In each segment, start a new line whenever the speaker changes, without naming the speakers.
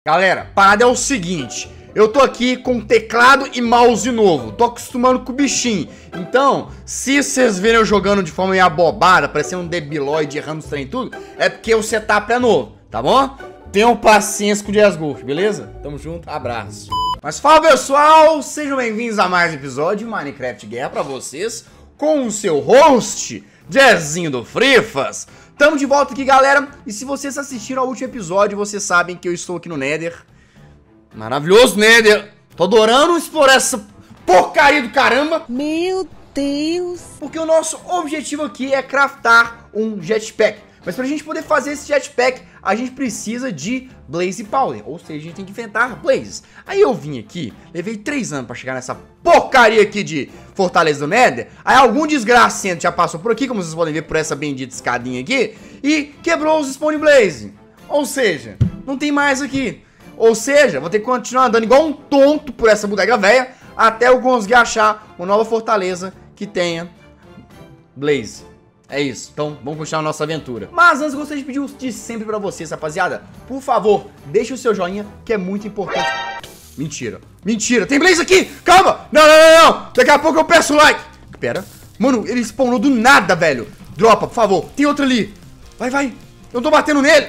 Galera, a parada é o seguinte, eu tô aqui com teclado e mouse novo, tô acostumando com o bichinho. Então, se vocês verem eu jogando de forma meio abobada, parecendo um debilóide, errando os trem e tudo, é porque o setup é novo, tá bom? Tenham paciência com o Jazz Golf, beleza? Tamo junto, abraço. Mas fala pessoal, sejam bem-vindos a mais um episódio de Minecraft Guerra pra vocês, com o seu host, Jazzinho do Frifas. Tamo de volta aqui, galera, e se vocês assistiram ao último episódio, vocês sabem que eu estou aqui no Nether. Maravilhoso Nether. Tô adorando explorar essa porcaria do caramba.
Meu Deus.
Porque o nosso objetivo aqui é craftar um jetpack. Mas pra gente poder fazer esse jetpack, a gente precisa de Blaze Powder. Ou seja, a gente tem que inventar blazes. Aí eu vim aqui, levei 3 anos pra chegar nessa porcaria aqui de Fortaleza do Nether. Aí algum desgracento já passou por aqui, como vocês podem ver por essa bendita escadinha aqui, e quebrou os Spawn Blaze. Ou seja, não tem mais aqui. Ou seja, vou ter que continuar andando igual um tonto por essa bodega velha até eu conseguir achar uma nova fortaleza que tenha Blaze. É isso, então vamos continuar a nossa aventura. Mas antes eu gostaria de pedir o de sempre pra vocês, rapaziada. Por favor, deixe o seu joinha, que é muito importante. Mentira, mentira, tem Blaze aqui, calma. Não, não, não, não, daqui a pouco eu peço like. Pera, mano, ele spawnou do nada, velho. Dropa, por favor, tem outro ali. Vai, vai, eu tô batendo nele.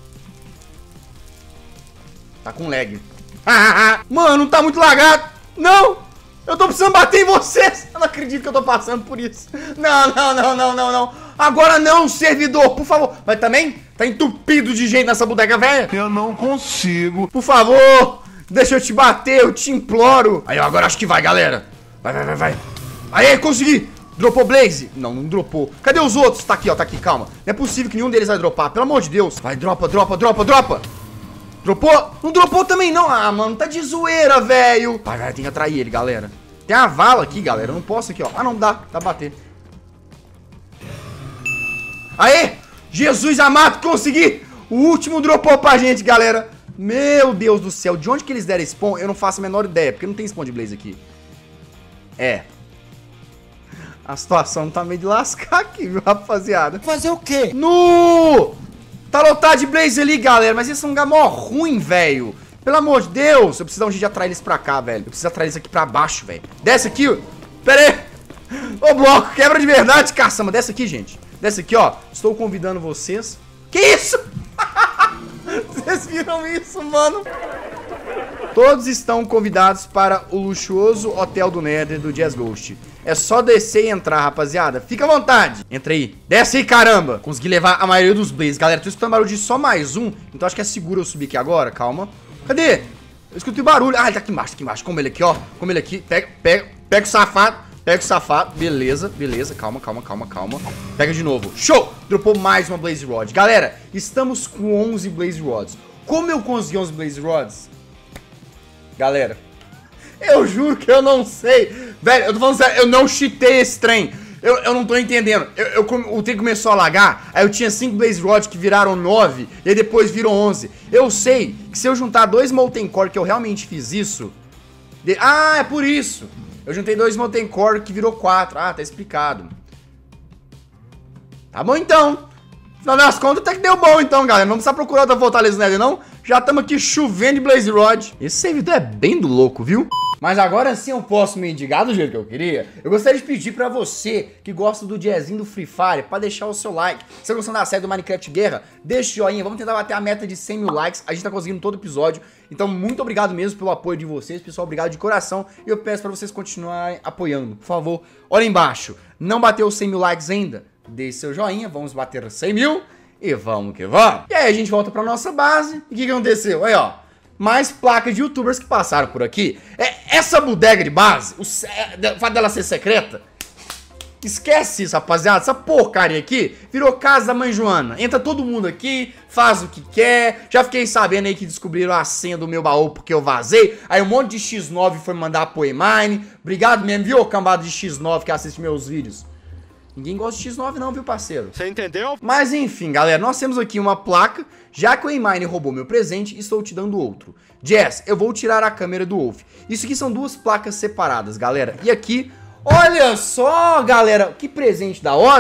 Tá com lag. Mano, tá muito lagado. Não! Eu tô precisando bater em vocês. Eu não acredito que eu tô passando por isso. Não, não, não, não, não, não. Agora não, servidor, por favor. Mas também tá entupido de gente nessa bodega velha.
Eu não consigo.
Por favor, deixa eu te bater, eu te imploro. Aí, agora acho que vai, galera. Vai, vai, vai, vai. Aí, consegui. Dropou Blaze? Não, não dropou. Cadê os outros? Tá aqui, ó, tá aqui, calma. Não é possível que nenhum deles vai dropar, pelo amor de Deus. Vai, dropa, dropa, dropa, dropa. Dropou? Não dropou também não. Ah, mano, tá de zoeira, velho. Vai, vai, tem que atrair ele, galera. Tem a vala aqui, galera. Eu não posso aqui, ó. Ah, não, dá pra bater. Aê! Jesus amado, consegui! O último dropou pra gente, galera. Meu Deus do céu. De onde que eles deram spawn? Eu não faço a menor ideia, porque não tem spawn de Blaze aqui. É. A situação tá meio de lascar aqui, viu, rapaziada?
Fazer o quê?
No! Tá lotado de Blaze ali, galera, mas esse é um lugar mó ruim, velho. Pelo amor de Deus, eu preciso dar um jeito de atrair eles pra cá, velho. Eu preciso atrair eles aqui pra baixo, velho. Desce aqui, ó. Pera aí. Ô, bloco, quebra de verdade, caçamba. Desce aqui, gente. Desce aqui, ó. Estou convidando vocês. Que isso? Vocês viram isso, mano? Todos estão convidados para o luxuoso hotel do Nether do Jazz Ghost. É só descer e entrar, rapaziada. Fica à vontade. Entra aí. Desce aí, caramba. Consegui levar a maioria dos blazes. Galera, tô escutando barulho de só mais um. Então acho que é seguro eu subir aqui agora. Calma. Cadê? Eu escutei barulho. Ah, ele tá aqui embaixo, Como ele aqui, ó. Como ele aqui. Pega o safado. Pega o safado. Beleza, beleza. Calma, calma, calma, calma. Pega de novo. Show! Dropou mais uma Blaze Rod. Galera, estamos com 11 Blaze Rods. Como eu consegui 11 Blaze Rods? Galera, eu juro que eu não sei. Velho, eu tô falando sério, eu não cheatei esse trem. Eu não tô entendendo. O trem começou a lagar, aí eu tinha 5 Blaze Rods que viraram 9, e aí depois viram 11. Eu sei que se eu juntar 2 Molten Core, que eu realmente fiz isso... Ah, é por isso. Eu juntei 2 Molten Core que virou 4. Ah, tá explicado. Tá bom então. No final das contas até que deu bom então, galera. Não precisa procurar outra Fortaleza Nether, não. Já estamos aqui chovendo de Blaze Rod. Esse servidor é bem do louco, viu? Mas agora sim eu posso me indicar do jeito que eu queria. Eu gostaria de pedir pra você que gosta do Jazzinho do Free Fire pra deixar o seu like. Se você gostando da série do Minecraft Guerra, deixa o joinha. Vamos tentar bater a meta de 100 mil likes. A gente tá conseguindo todo episódio. Então muito obrigado mesmo pelo apoio de vocês. Pessoal, obrigado de coração. E eu peço pra vocês continuarem apoiando. Por favor, olha embaixo. Não bateu 100 mil likes ainda? Deixe seu joinha. Vamos bater 100 mil. E vamos que vamos. E aí a gente volta pra nossa base. E o que aconteceu? Aí, ó. Mais placas de youtubers que passaram por aqui. Essa bodega de base, o fato dela ser secreta, esquece isso, rapaziada. Essa porcaria aqui virou casa da mãe Joana. Entra todo mundo aqui, faz o que quer. Já fiquei sabendo aí que descobriram a senha do meu baú porque eu vazei. Aí um monte de X9 foi mandar pro E-Mine. Obrigado mesmo, viu, cambada de X9 que assiste meus vídeos. Ninguém gosta de X9 não, viu, parceiro?
Você entendeu?
Mas enfim, galera, nós temos aqui uma placa. Já que o E-Mine roubou meu presente, estou te dando outro. Jazz, eu vou tirar a câmera do Wolf. Isso aqui são 2 placas separadas, galera. E aqui, olha só, galera, que presente da hora.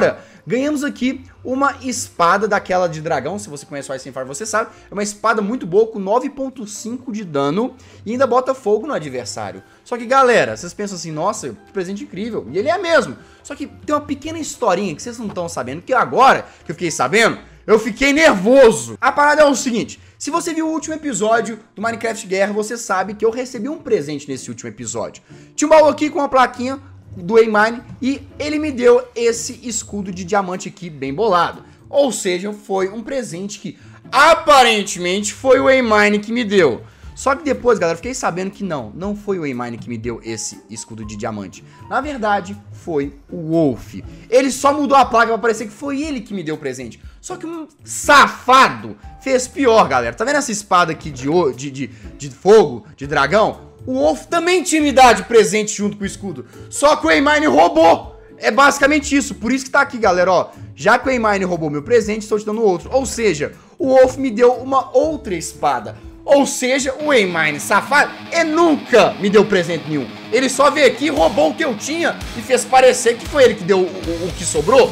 ganhamos aqui uma espada daquela de dragão. Se você conhece o Ice Fire, você sabe. É uma espada muito boa, com 9.5 de dano e ainda bota fogo no adversário. Só que, galera, vocês pensam assim, nossa, que presente incrível. E ele é mesmo. Só que tem uma pequena historinha que vocês não estão sabendo, que agora que eu fiquei sabendo, eu fiquei nervoso. A parada é o seguinte: se você viu o último episódio do Minecraft Guerra, você sabe que eu recebi um presente nesse último episódio. Tinha um baú aqui com uma plaquinha do A-Mine e ele me deu esse escudo de diamante aqui bem bolado. Ou seja, foi um presente que aparentemente foi o A-Mine que me deu. Só que depois, galera, eu fiquei sabendo que não foi o A-Mine que me deu esse escudo de diamante. Na verdade, foi o Wolf. Ele só mudou a placa pra parecer que foi ele que me deu o presente. Só que um safado fez pior, galera. Tá vendo essa espada aqui de fogo, de dragão? O Wolf também tinha me dado de presente junto com o escudo. Só que o A-Mine roubou. É basicamente isso. Por isso que tá aqui, galera, ó. Já que o A-Mine roubou meu presente, estou te dando outro. Ou seja, o Wolf me deu uma outra espada. Ou seja, o A-Mine safado, ele nunca me deu presente nenhum. Ele só veio aqui, roubou o que eu tinha e fez parecer que foi ele que deu o que sobrou.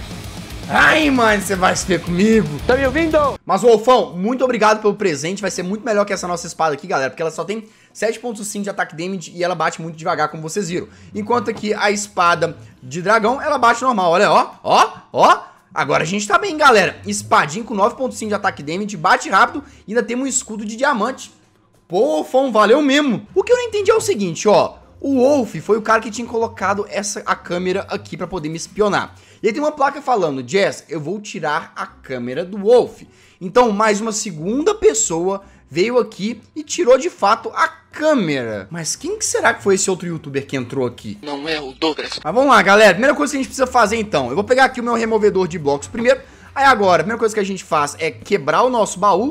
Ai, mano, você vai se ver comigo.
Tá me ouvindo?
Mas, Wolfão, muito obrigado pelo presente. Vai ser muito melhor que essa nossa espada aqui, galera, porque ela só tem 7.5 de ataque damage e ela bate muito devagar, como vocês viram. Enquanto aqui a espada de dragão, ela bate normal. Olha, ó. Agora a gente tá bem, galera. Espadinha com 9.5 de ataque damage, bate rápido e ainda temos um escudo de diamante. Pô, Wolfão, valeu mesmo. O que eu não entendi é o seguinte, ó. O Wolf foi o cara que tinha colocado a câmera aqui pra poder me espionar. E aí tem uma placa falando: Jess, eu vou tirar a câmera do Wolf. Então mais uma segunda pessoa veio aqui e tirou de fato a câmera. Mas quem que será que foi esse outro youtuber que entrou aqui?
Não é o Douglas.
Mas vamos lá, galera. Primeira coisa que a gente precisa fazer então, eu vou pegar aqui o meu removedor de blocos primeiro. Aí agora, a primeira coisa que a gente faz é quebrar o nosso baú.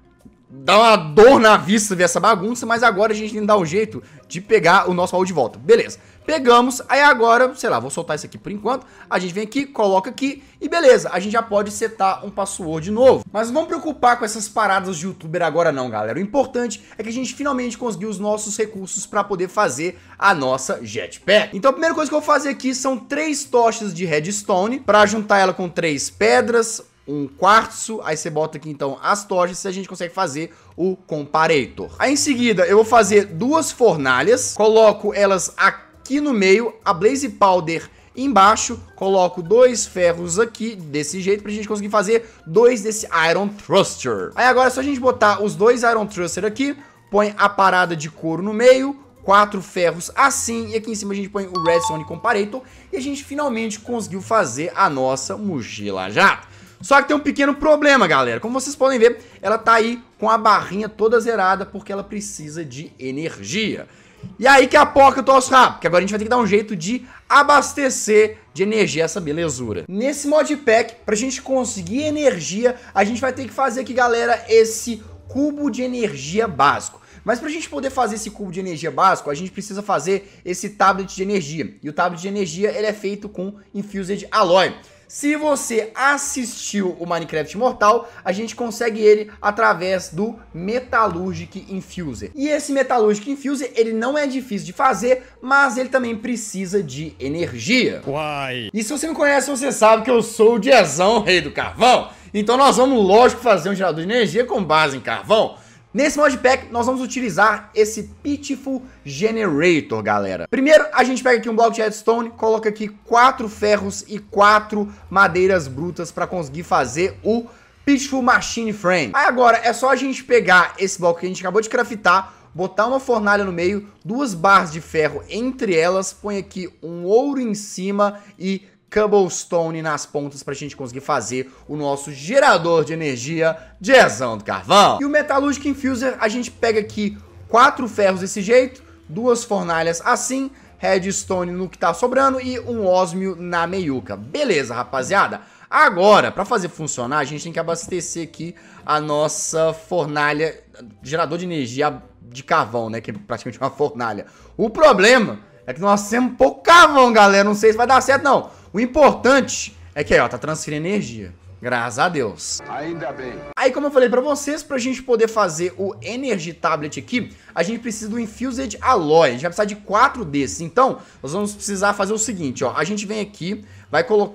Dá uma dor na vista ver essa bagunça, mas agora a gente tem que dar um jeito de pegar o nosso baú de volta. Beleza, pegamos, aí agora, sei lá, vou soltar isso aqui por enquanto. A gente vem aqui, coloca aqui e beleza, a gente já pode setar um password novo. Mas não vamos preocupar com essas paradas de youtuber agora não, galera. O importante é que a gente finalmente conseguiu os nossos recursos para poder fazer a nossa jetpack. Então a primeira coisa que eu vou fazer aqui são 3 tochas de redstone, para juntar ela com 3 pedras, um quartzo, aí você bota aqui então as tochas e a gente consegue fazer o comparator. Aí em seguida eu vou fazer 2 fornalhas, coloco elas aqui no meio, a blaze powder embaixo, coloco 2 ferros aqui desse jeito pra gente conseguir fazer 2 desse iron thruster. Aí agora é só a gente botar os 2 iron thruster aqui, põe a parada de couro no meio, 4 ferros assim, e aqui em cima a gente põe o redstone comparator e a gente finalmente conseguiu fazer a nossa mochila jato. Só que tem um pequeno problema, galera. Como vocês podem ver, ela tá aí com a barrinha toda zerada porque ela precisa de energia. E aí que a porca eu torço rápido, porque agora a gente vai ter que dar um jeito de abastecer de energia essa belezura. Nesse modpack, pra gente conseguir energia, a gente vai ter que fazer aqui, galera, esse cubo de energia básico. Mas pra gente poder fazer esse cubo de energia básico, a gente precisa fazer esse tablet de energia. E o tablet de energia, ele é feito com Infused Alloy. Se você assistiu o Minecraft Mortal, a gente consegue ele através do Metallurgic Infuser. E esse Metallurgic Infuser, ele não é difícil de fazer, mas ele também precisa de energia.
Uai.
E se você me conhece, você sabe que eu sou o Diezão, rei do carvão. Então nós vamos, lógico, fazer um gerador de energia com base em carvão. Nesse modpack, nós vamos utilizar esse Pitiful Generator, galera. Primeiro, a gente pega aqui um bloco de redstone, coloca aqui 4 ferros e 4 madeiras brutas para conseguir fazer o Pitiful Machine Frame. Aí agora, é só a gente pegar esse bloco que a gente acabou de craftar, botar uma fornalha no meio, 2 barras de ferro entre elas, põe aqui um ouro em cima e cobblestone nas pontas pra gente conseguir fazer o nosso gerador de energia Diezão do carvão. E o Metallurgic Infuser, a gente pega aqui 4 ferros desse jeito, 2 fornalhas assim, redstone no que tá sobrando e um ósmio na meiuca. Beleza, rapaziada? Agora, pra fazer funcionar, a gente tem que abastecer aqui a nossa fornalha, gerador de energia de carvão, né, que é praticamente uma fornalha. O problema é que nós temos pouco carvão, galera, não sei se vai dar certo não. O importante é que aí, ó, tá transferindo energia. Graças a Deus.
Ainda bem.
Aí, como eu falei pra vocês, pra gente poder fazer o Energy Tablet aqui, a gente precisa do Infused Alloy. A gente vai precisar de 4 desses. Então, nós vamos precisar fazer o seguinte, ó. A gente vem aqui, vai colocar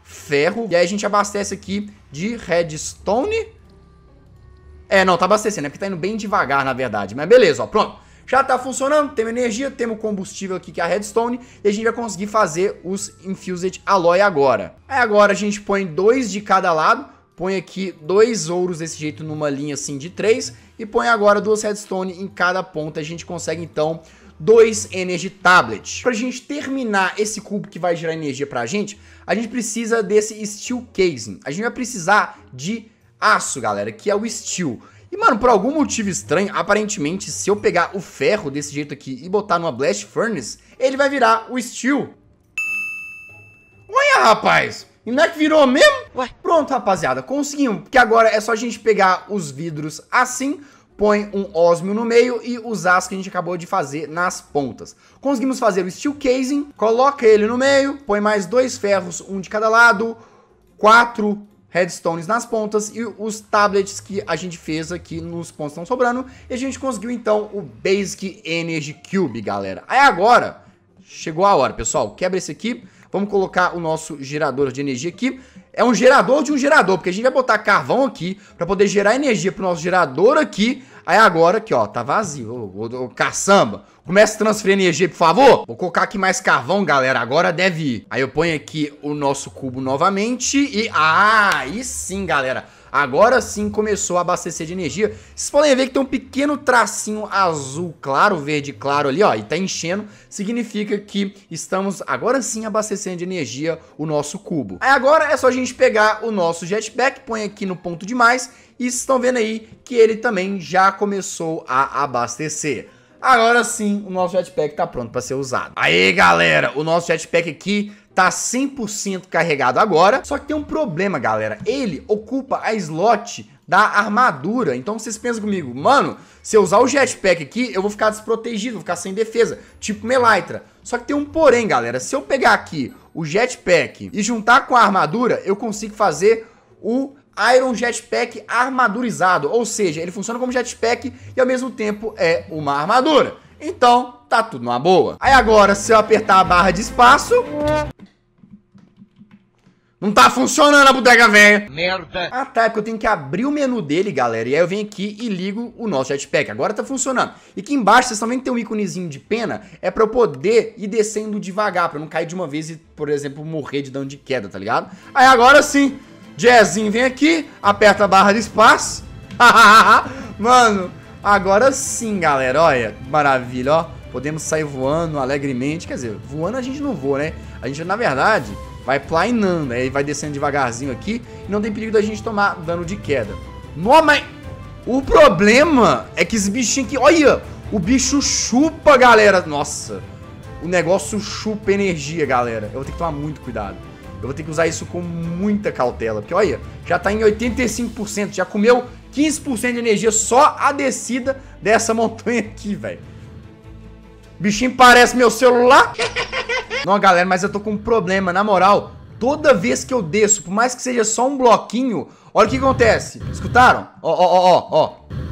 ferro. E aí a gente abastece aqui de redstone. Não, tá abastecendo, é porque tá indo bem devagar, na verdade. Mas beleza, ó, pronto. Já tá funcionando, temos energia, temos combustível aqui que é a redstone. E a gente vai conseguir fazer os Infused Alloy agora. Aí agora a gente põe 2 de cada lado. Põe aqui 2 ouros desse jeito numa linha assim de 3. E põe agora 2 redstone em cada ponta. A gente consegue então 2 Energy Tablets. Pra gente terminar esse cubo que vai gerar energia pra gente, a gente precisa desse Steel Casing. A gente vai precisar de aço, galera, que é o Steel. E, mano, por algum motivo estranho, aparentemente, se eu pegar o ferro desse jeito aqui e botar numa Blast Furnace, ele vai virar o Steel. Olha, rapaz! E não é que virou mesmo? Ué. Pronto, rapaziada, conseguimos. Porque agora é só a gente pegar os vidros assim, põe um ósmio no meio e os aços que a gente acabou de fazer nas pontas. Conseguimos fazer o Steel Casing, coloca ele no meio, põe mais 2 ferros, um de cada lado, 4 redstones nas pontas e os tablets que a gente fez aqui nos pontos estão sobrando. E a gente conseguiu então o Basic Energy Cube, galera. Aí agora, chegou a hora, pessoal. Quebra esse aqui. Vamos colocar o nosso gerador de energia aqui. É um gerador de um gerador, porque a gente vai botar carvão aqui para poder gerar energia pro nosso gerador aqui. Aí agora aqui, ó, tá vazio. Ô, caçamba, começa a transferir energia, por favor. Vou colocar aqui mais carvão, galera. Agora deve ir. Aí eu ponho aqui o nosso cubo novamente e... aí sim, galera. Agora sim começou a abastecer de energia. Vocês podem ver que tem um pequeno tracinho azul claro, verde claro ali, ó. E tá enchendo. Significa que estamos agora sim abastecendo de energia o nosso cubo. Aí agora é só a gente pegar o nosso jetpack, põe aqui no ponto de mais. E vocês estão vendo aí que ele também já começou a abastecer. Agora sim, o nosso jetpack tá pronto para ser usado. Aí, galera, o nosso jetpack aqui tá 100% carregado agora. Só que tem um problema, galera. Ele ocupa a slot da armadura. Então vocês pensam comigo, mano, se eu usar o jetpack aqui, eu vou ficar desprotegido, vou ficar sem defesa, tipo Melytra. Só que tem um porém, galera. Se eu pegar aqui o jetpack e juntar com a armadura, eu consigo fazer o Iron Jetpack armadurizado, ou seja, ele funciona como jetpack e ao mesmo tempo é uma armadura. Então, tá tudo numa boa. Aí agora, se eu apertar a barra de espaço... não tá funcionando a bodega velha. Merda. Ah, tá, é porque eu tenho que abrir o menu dele, galera. E aí eu venho aqui e ligo o nosso jetpack. Agora tá funcionando. E aqui embaixo, vocês também tem um íconezinho de pena. É pra eu poder ir descendo devagar, pra eu não cair de uma vez e, por exemplo, morrer de dano de queda, tá ligado? Aí agora sim... Jazzinho vem aqui, aperta a barra de espaço. Mano, agora sim, galera. Olha, que maravilha, ó. Podemos sair voando alegremente. Quer dizer, voando a gente não voa, né? A gente, na verdade, vai planando. Aí vai descendo devagarzinho aqui. E não tem perigo da gente tomar dano de queda. Não, mas o problema é que esse bichinho aqui... Olha, o bicho chupa, galera. Nossa, o negócio chupa energia, galera. Eu vou ter que tomar muito cuidado. Eu vou ter que usar isso com muita cautela. Porque, olha, já tá em 85%. Já comeu 15% de energia só a descida dessa montanha aqui, velho. Bichinho parece meu celular. Não, galera, mas eu tô com um problema. Na moral, toda vez que eu desço, por mais que seja só um bloquinho, olha o que acontece. Escutaram? Ó.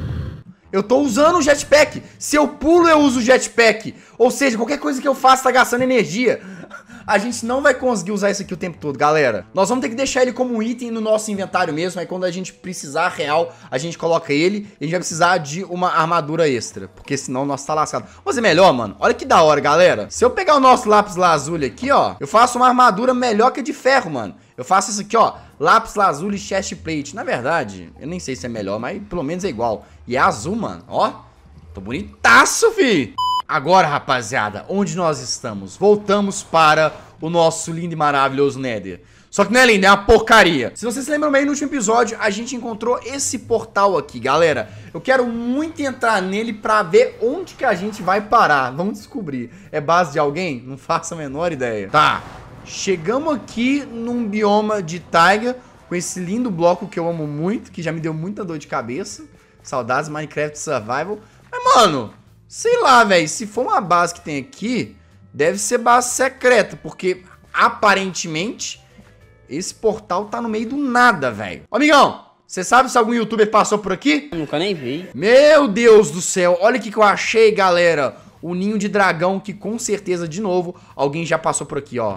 Eu tô usando o jetpack. Se eu pulo, eu uso o jetpack. Ou seja, qualquer coisa que eu faça tá gastando energia. A gente não vai conseguir usar isso aqui o tempo todo, galera. Nós vamos ter que deixar ele como um item no nosso inventário mesmo. Aí quando a gente precisar real, a gente coloca ele. E a gente vai precisar de uma armadura extra, porque senão nós tá lascado. Vamos fazer melhor, mano. Olha que da hora, galera. Se eu pegar o nosso lápis lazuli aqui, ó, eu faço uma armadura melhor que a de ferro, mano. Eu faço isso aqui, ó, lápis lazuli chest plate. Na verdade, eu nem sei se é melhor, mas pelo menos é igual. E é azul, mano. Ó, tô bonitaço, fi. Agora, rapaziada, onde nós estamos? Voltamos para o nosso lindo e maravilhoso Nether. Só que não é lindo, é uma porcaria. Se vocês se lembram bem, no último episódio, a gente encontrou esse portal aqui, galera. Eu quero muito entrar nele pra ver onde que a gente vai parar. Vamos descobrir. É base de alguém? Não faço a menor ideia. Tá, chegamos aqui num bioma de taiga, com esse lindo bloco que eu amo muito, que já me deu muita dor de cabeça. Saudades Minecraft Survival. Mas, mano... sei lá, velho, se for uma base que tem aqui, deve ser base secreta, porque aparentemente esse portal tá no meio do nada, velho. Ô, amigão, você sabe se algum youtuber passou por aqui?
Eu nunca nem vi.
Meu Deus do céu, olha o que eu achei, galera. O ninho de dragão que com certeza, de novo, alguém já passou por aqui, ó.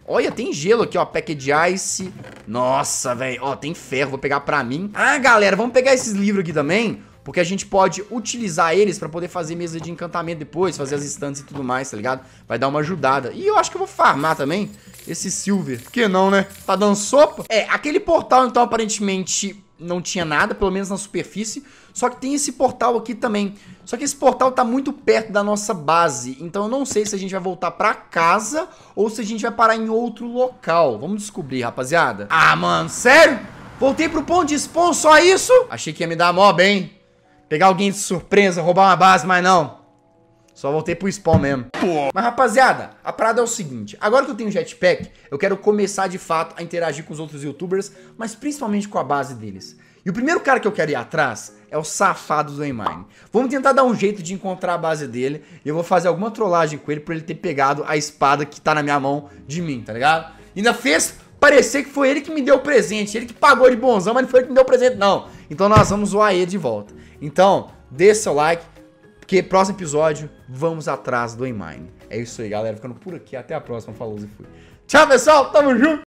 Olha, tem gelo aqui, ó, package ice. Nossa, velho, ó, tem ferro, vou pegar pra mim. Ah, galera, vamos pegar esses livros aqui também, porque a gente pode utilizar eles pra poder fazer mesa de encantamento depois, fazer as estantes e tudo mais, tá ligado? Vai dar uma ajudada. E eu acho que eu vou farmar também esse silver. Por que não, né? Tá dando sopa? É, aquele portal, então, aparentemente não tinha nada, pelo menos na superfície. Só que tem esse portal aqui também. Só que esse portal tá muito perto da nossa base. Então eu não sei se a gente vai voltar pra casa ou se a gente vai parar em outro local. Vamos descobrir, rapaziada. Ah, mano, sério? Voltei pro ponto de spawn, só isso? Achei que ia me dar mob, hein? Pegar alguém de surpresa, roubar uma base, mas não. Só voltei pro spawn mesmo. Mas, rapaziada, a parada é o seguinte. Agora que eu tenho jetpack, eu quero começar, de fato, a interagir com os outros youtubers, mas principalmente com a base deles. E o primeiro cara que eu quero ir atrás é o safado do Emine. Vamos tentar dar um jeito de encontrar a base dele. E eu vou fazer alguma trollagem com ele pra ele ter pegado a espada que tá na minha mão de mim, tá ligado? Ainda fez parecer que foi ele que me deu o presente. Ele que pagou de bonzão, mas não foi ele que me deu o presente, não. Então nós vamos zoar ele de volta. Então, deixa seu like, porque próximo episódio, vamos atrás do Emine. É isso aí, galera. Ficando por aqui. Até a próxima. Falou e fui. Tchau, pessoal. Tamo junto.